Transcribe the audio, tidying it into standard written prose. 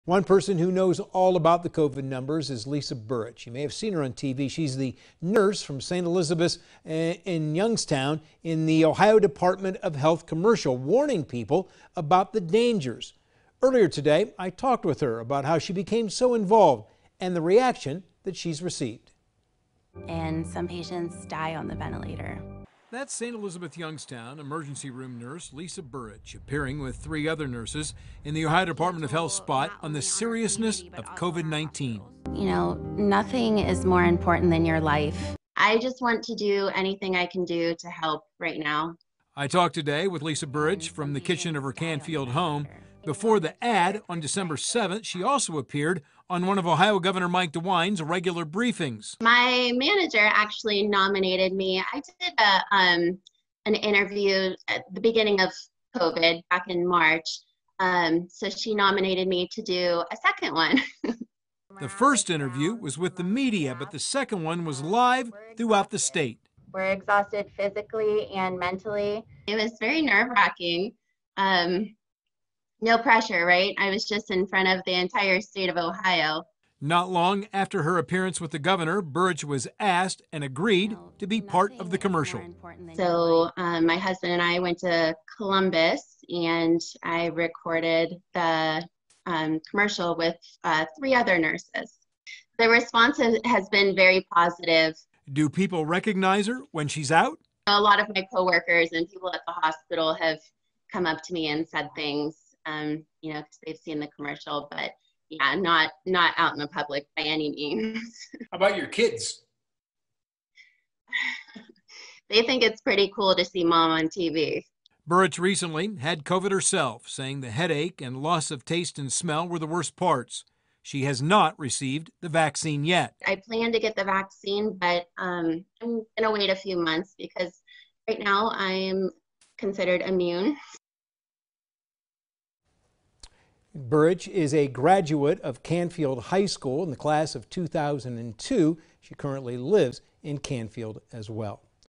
One person who knows all about the COVID numbers is Lisa Burrich. You may have seen her on TV. She's the nurse from St. Elizabeth's in Youngstown in the Ohio Department of Health commercial, warning people about the dangers. Earlier today, I talked with her about how she became so involved and the reaction that she's received. And some patients die on the ventilator. That's St. Elizabeth Youngstown emergency room nurse Lisa Burrich, appearing with 3 other nurses in the Ohio Department of Health spot on the seriousness of COVID-19. You know, nothing is more important than your life. I just want to do anything I can do to help right now. I talked today with Lisa Burrich from the kitchen of her Canfield home. Before the ad on December 7th, she also appeared on one of Ohio Governor Mike DeWine's regular briefings. My manager actually nominated me. I did an interview at the beginning of COVID back in March. So she nominated me to do a second one. The first interview was with the media, but the second one was live throughout the state. We're exhausted physically and mentally. It was very nerve-wracking. No pressure, right? I was just in front of the entire state of Ohio. Not long after her appearance with the governor, Burrich was asked and agreed to be part of the commercial. So my husband and I went to Columbus and I recorded the commercial with 3 other nurses. The response has been very positive. Do people recognize her when she's out? A lot of my coworkers and people at the hospital have come up to me and said things, you know, because they've seen the commercial, but yeah, not out in the public by any means. How about your kids? They think it's pretty cool to see mom on TV. Burrich recently had COVID herself, saying the headache and loss of taste and smell were the worst parts. She has not received the vaccine yet. I plan to get the vaccine, but I'm going to wait a few months because right now I'm considered immune. Burrich is a graduate of Canfield High School in the class of 2002. She currently lives in Canfield as well.